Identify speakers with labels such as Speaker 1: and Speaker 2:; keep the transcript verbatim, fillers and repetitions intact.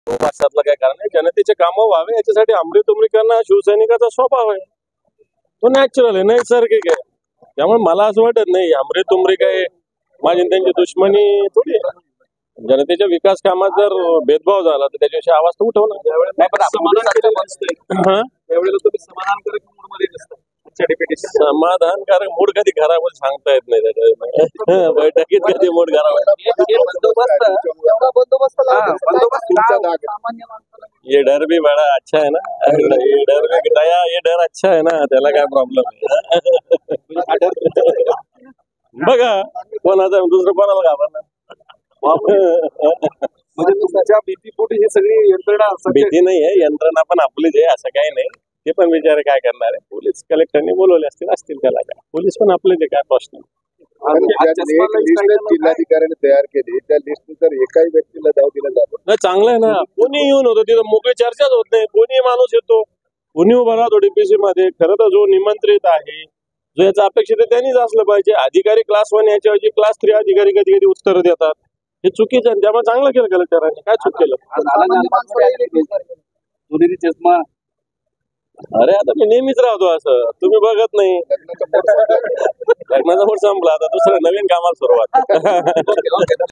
Speaker 1: वासातलं काय कारण आहे, जनतेचे कामं व्हावे याच्यासाठी आमरी तुमरी करणं हा शिवसैनिकाचा स्वभाव आहे. तो नॅचरल आहे, नैसर्गिक आहे. त्यामुळे मला असं वाटत नाही आमरी तुमरी काय माझी त्यांची दुश्मनी थोडी आहे. जनतेच्या विकास कामात जर भेदभाव झाला तर त्याच्याविषयी आवाज तर उठवणार. समाधानकारक मूड कधी खराब होईल सांगता येत नाही त्याच्या बैठकीत कधी मूड खराब ये डर भी बड़ा अच्छा है ना, ये डर भी दया ये डर अच्छा है ना, त्याला काय प्रॉब्लेम आहे. बघा कोणाचा दुसरं कोणाला घाबरणार.
Speaker 2: म्हणजे तुमच्या भीतीपोटी ही सगळी यंत्रणा.
Speaker 1: भीती नाही आहे, यंत्रणा पण आपलीच आहे, असं काही नाही. ते पण विचार काय करणार आहे, पोलीस कलेक्टरने बोलवले असतील असतील त्याला काय, पोलीस पण आपलेच आहे, काय प्रश्न.
Speaker 3: जिल्हाधिकाऱ्याने तयार केली त्या लिस्ट जर एकाही व्यक्तीला दाव दिला जातो
Speaker 1: नाही चांगलं आहे ना. कोणी येऊन होतं तिथं मोकळी चर्चाच होत नाही, कोणी माणूस येतो कोणी उभा राहतो डीपीसी मध्ये. खरं तर जो निमंत्रित आहे जो याचा अपेक्षित आहे त्यांनीच असलं पाहिजे. अधिकारी क्लास वन याच्याऐवजी क्लास थ्री अधिकारी कधी कधी उत्तर देतात, हे चुकीचं आहे. त्यामुळे चांगलं केलं कलेक्टरांनी, काय चूक केलं.
Speaker 2: चष्मा
Speaker 1: अरे आता मी नेहमीच राहतो असं, तुम्ही बघत नाही. लग्नाचा मूड संपला, आता दुसरं नवीन कामाला सुरुवात.